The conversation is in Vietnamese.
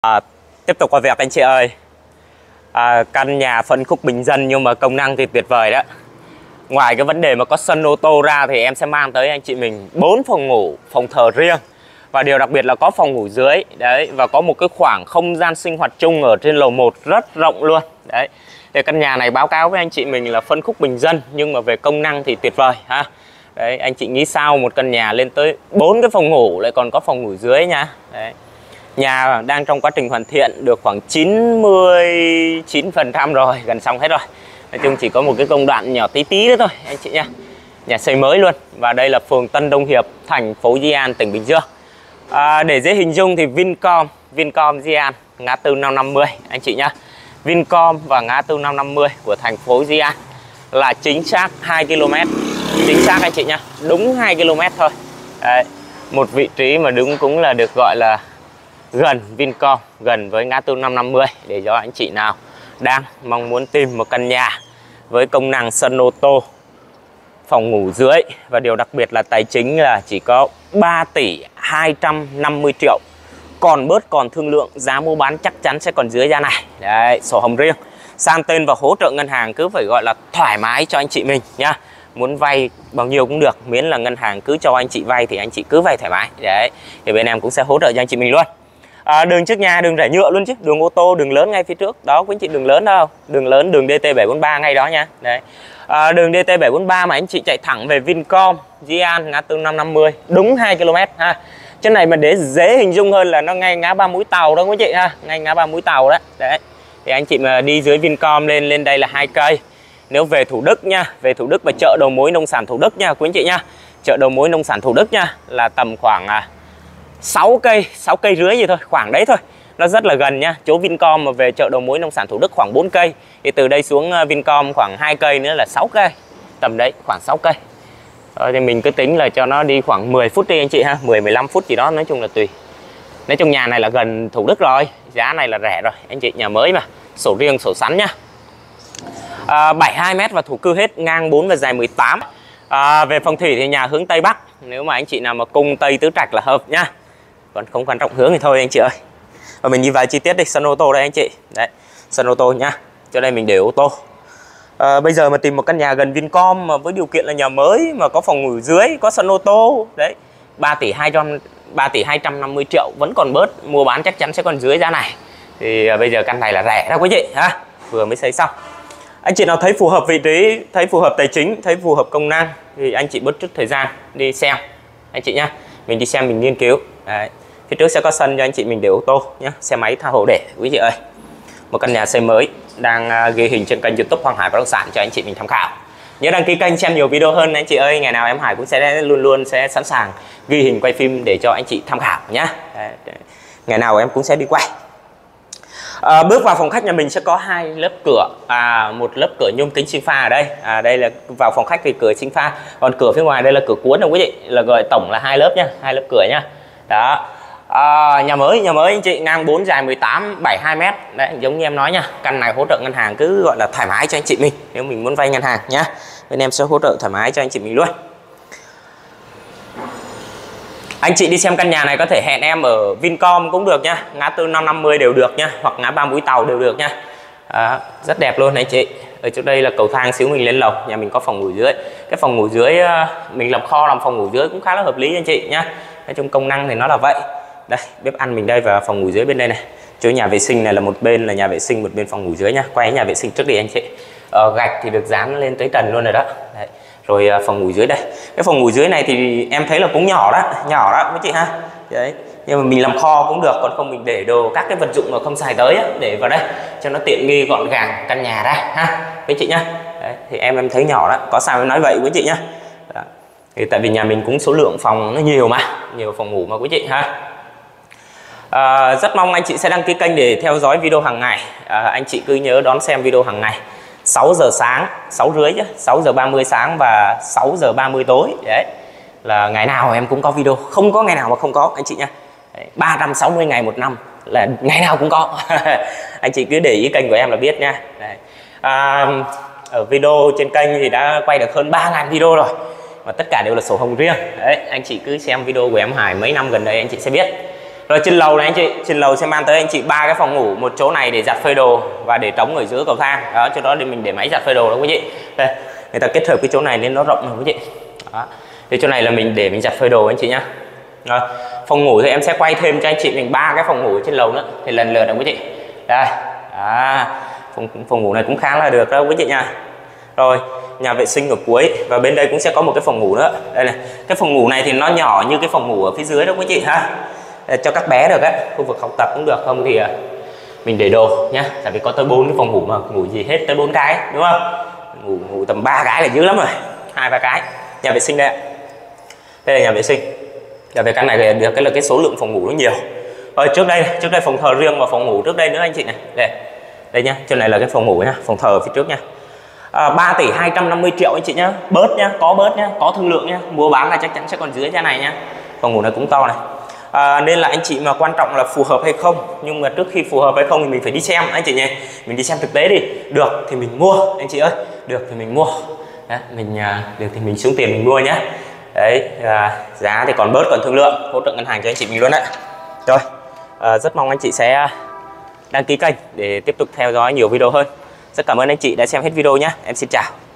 Tiếp tục qua việc anh chị ơi. Căn nhà phân khúc bình dân nhưng mà công năng thì tuyệt vời đó. Ngoài cái vấn đề mà có sân ô tô ra thì em sẽ mang tới anh chị mình 4 phòng ngủ, phòng thờ riêng. Và điều đặc biệt là có phòng ngủ dưới. Đấy, và có một cái khoảng không gian sinh hoạt chung ở trên lầu 1 rất rộng luôn. Đấy. Thì căn nhà này báo cáo với anh chị mình là phân khúc bình dân nhưng mà về công năng thì tuyệt vời ha. Đấy, anh chị nghĩ sao một căn nhà lên tới 4 cái phòng ngủ lại còn có phòng ngủ dưới nha. Đấy. Nhà đang trong quá trình hoàn thiện được khoảng 99% rồi, gần xong hết rồi. Nói chung chỉ có một cái công đoạn nhỏ tí tí nữa thôi anh chị nha. Nhà xây mới luôn. Và đây là phường Tân Đông Hiệp, thành phố Di An, tỉnh Bình Dương. Để dễ hình dung thì Vincom Di An, ngã tư 550 anh chị nhá. Vincom và ngã tư 550 của thành phố Di An là chính xác 2 km. Chính xác anh chị nhá, đúng 2 km thôi. Đấy, một vị trí mà đúng cũng là được gọi là gần Vincom, gần với ngã tư 550 để cho anh chị nào đang mong muốn tìm một căn nhà với công năng sân ô tô, phòng ngủ dưới và điều đặc biệt là tài chính là chỉ có 3 tỷ 250 triệu. Còn bớt còn thương lượng, giá mua bán chắc chắn sẽ còn dưới giá này. Đấy, sổ hồng riêng, sang tên và hỗ trợ ngân hàng cứ phải gọi là thoải mái cho anh chị mình nhá. Muốn vay bao nhiêu cũng được, miễn là ngân hàng cứ cho anh chị vay thì anh chị cứ vay thoải mái. Đấy, thì bên em cũng sẽ hỗ trợ cho anh chị mình luôn. Đường trước nhà đường rải nhựa luôn chứ, đường ô tô, đường lớn ngay phía trước đó quý anh chị, đường lớn đâu, đường lớn, đường DT743 ngay đó nha. Đấy, đường DT743 mà anh chị chạy thẳng về Vincom Di An, ngã tư 550, đúng 2 km ha. Trên này mà để dễ hình dung hơn là nó ngay ngã ba Mũi Tàu đó quý chị ha, ngay ngã ba Mũi Tàu đó. Đấy, thì anh chị mà đi dưới Vincom lên đây là 2 cây. Nếu về Thủ Đức nha, về Thủ Đức và chợ đầu mối nông sản Thủ Đức nha quý anh chị nha, chợ đầu mối nông sản Thủ Đức nha, là tầm khoảng 6 cây rưỡi gì thôi, khoảng đấy thôi. Nó rất là gần nha. Chỗ Vincom mà về chợ đầu mối nông sản Thủ Đức khoảng 4 cây. Thì từ đây xuống Vincom khoảng 2 cây nữa là 6 cây. Tầm đấy, khoảng 6 cây. Rồi thì mình cứ tính là cho nó đi khoảng 10 phút đi anh chị ha, 10-15 phút gì đó, nói chung là tùy. Nói chung nhà này là gần Thủ Đức rồi, giá này là rẻ rồi anh chị, nhà mới mà, sổ riêng sổ sắn nhá. 72 m và thổ cư hết, ngang 4 và dài 18. Về phong thủy thì nhà hướng Tây Bắc. Nếu mà anh chị nào mà cung Tây tứ trạch là hợp nhá. Còn không quan trọng hướng thì thôi anh chị ơi. Và mình đi vào chi tiết đi, sân ô tô đây anh chị. Đấy, sân ô tô nhá. Cho đây mình để ô tô. Bây giờ mà tìm một căn nhà gần Vincom mà với điều kiện là nhà mới mà có phòng ngủ dưới, có sân ô tô, đấy, 3 tỷ 250 triệu vẫn còn bớt, mua bán chắc chắn sẽ còn dưới giá này. Thì bây giờ căn này là rẻ đó quý chị ha, vừa mới xây xong. Anh chị nào thấy phù hợp vị trí, thấy phù hợp tài chính, thấy phù hợp công năng thì anh chị bớt chút thời gian đi xem anh chị nhá. Mình đi xem mình nghiên cứu. Đấy, phía trước sẽ có sân cho anh chị mình để ô tô nhé, xe máy tha hồ để quý chị ơi. Một căn nhà xây mới đang ghi hình trên kênh YouTube Hoàng Hải Bất động sản cho anh chị mình tham khảo. Nhớ đăng ký kênh xem nhiều video hơn anh chị ơi. Ngày nào em Hải cũng sẽ luôn sẽ sẵn sàng ghi hình quay phim để cho anh chị tham khảo nhá. Ngày nào em cũng sẽ đi quay. Bước vào phòng khách nhà mình sẽ có 2 lớp cửa, một lớp cửa nhôm kính sinh pha ở đây. Đây là vào phòng khách thì cửa sinh pha, còn cửa phía ngoài đây là cửa cuốn đâu quý vị, là gọi tổng là 2 lớp nhá, 2 lớp cửa nhá. Đó. Nhà mới anh chị, ngang 4 dài 18, 72 m. Đấy, giống như em nói nha, căn này hỗ trợ ngân hàng cứ gọi là thoải mái cho anh chị mình. Nếu mình muốn vay ngân hàng nhá, bên em sẽ hỗ trợ thoải mái cho anh chị mình luôn. Anh chị đi xem căn nhà này có thể hẹn em ở Vincom cũng được nhá, ngã tư 550 đều được nhá, hoặc ngã ba Mũi Tàu đều được nhá. Rất đẹp luôn anh chị. Ở trước đây là cầu thang xíu mình lên lầu, nhà mình có phòng ngủ dưới. Cái phòng ngủ dưới mình làm kho làm phòng ngủ dưới cũng khá là hợp lý anh chị nhá. Nói chung công năng thì nó là vậy. Đây, bếp ăn mình đây và phòng ngủ dưới bên đây này. Chỗ nhà vệ sinh này là một bên là nhà vệ sinh, một bên phòng ngủ dưới nhá. Quay nhà vệ sinh trước đi anh chị. Gạch thì được dán lên tới trần luôn rồi đó. Đấy. Rồi phòng ngủ dưới đây. Cái phòng ngủ dưới này thì em thấy là cũng nhỏ đó quý chị ha. Đấy, nhưng mà mình làm kho cũng được, còn không mình để đồ các cái vật dụng mà không xài tới á, để vào đây cho nó tiện nghi gọn gàng căn nhà ra ha quý chị nhá. Đấy, thì em thấy nhỏ đó, có sao em nói vậy quý chị nhá. Đó. Thì tại vì nhà mình cũng số lượng phòng nó nhiều mà, nhiều phòng ngủ mà quý chị ha. Rất mong anh chị sẽ đăng ký kênh để theo dõi video hàng ngày. Anh chị cứ nhớ đón xem video hàng ngày 6 giờ sáng, 6 rưỡi chứ, 6 giờ 30 sáng và 6 giờ 30 tối. Đấy, là ngày nào em cũng có video, không có ngày nào mà không có anh chị nha. 360 ngày một năm là ngày nào cũng có. Anh chị cứ để ý kênh của em là biết nha. Đấy. Ở video trên kênh thì đã quay được hơn 3.000 video rồi, và tất cả đều là sổ hồng riêng. Đấy, anh chị cứ xem video của em Hải mấy năm gần đây anh chị sẽ biết. Rồi trên lầu này anh chị, trên lầu sẽ mang tới anh chị 3 cái phòng ngủ, một chỗ này để giặt phơi đồ và để trống ở giữa cầu thang. Đó, chỗ đó để mình để máy giặt phơi đồ đó quý vị. Đây, người ta kết hợp cái chỗ này nên nó rộng rồi quý vị. Đó. Thì chỗ này là mình để mình giặt phơi đồ anh chị nhá. Rồi, phòng ngủ thì em sẽ quay thêm cho anh chị mình 3 cái phòng ngủ trên lầu nữa thì lần lượt là quý vị. Đây. Phòng ngủ này cũng khá là được đó quý vị nha. Rồi, nhà vệ sinh ở cuối và bên đây cũng sẽ có một cái phòng ngủ nữa. Đây này, cái phòng ngủ này thì nó nhỏ như cái phòng ngủ ở phía dưới đó quý chị ha. Cho các bé được á, khu vực học tập cũng được, không thì mình để đồ nhá. Tại vì có tới 4 cái phòng ngủ mà ngủ gì hết tới 4 cái đúng không? Ngủ tầm 3 cái là dữ lắm rồi, 2-3 cái. Nhà vệ sinh đây ạ. Đây là nhà vệ sinh. Nhà vệ căn này được cái là cái số lượng phòng ngủ nó nhiều. Rồi trước đây phòng thờ riêng và phòng ngủ trước đây nữa anh chị này. Đây nhá, trên này là cái phòng ngủ nhá, phòng thờ phía trước nhá. 3 tỷ 250 triệu anh chị nhá, bớt nhá, có thương lượng nhá, mua bán là chắc chắn sẽ còn dưới giá này nhá. Phòng ngủ này cũng to này. Nên là anh chị mà quan trọng là phù hợp hay không, nhưng mà trước khi phù hợp hay không thì mình phải đi xem anh chị nhé, mình đi xem thực tế đi, được thì mình mua anh chị ơi, được thì mình mua. Đấy, được thì mình xuống tiền mình mua nhá. Đấy, giá thì còn bớt, còn thương lượng, hỗ trợ ngân hàng cho anh chị mình luôn đấy. Rồi, rất mong anh chị sẽ đăng ký kênh để tiếp tục theo dõi nhiều video hơn. Rất cảm ơn anh chị đã xem hết video nhé. Em xin chào.